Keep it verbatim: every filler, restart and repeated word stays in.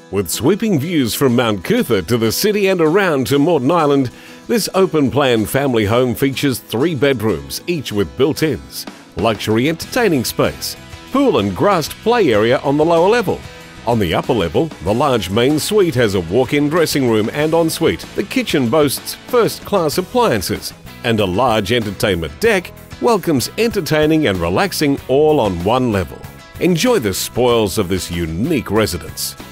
With sweeping views from Mount Cootha to the city and around to Moreton Island, this open-plan family home features three bedrooms, each with built-ins, luxury entertaining space, pool and grassed play area on the lower level. On the upper level, the large main suite has a walk-in dressing room and ensuite. The kitchen boasts first-class appliances, and a large entertainment deck welcomes entertaining and relaxing all on one level. Enjoy the spoils of this unique residence.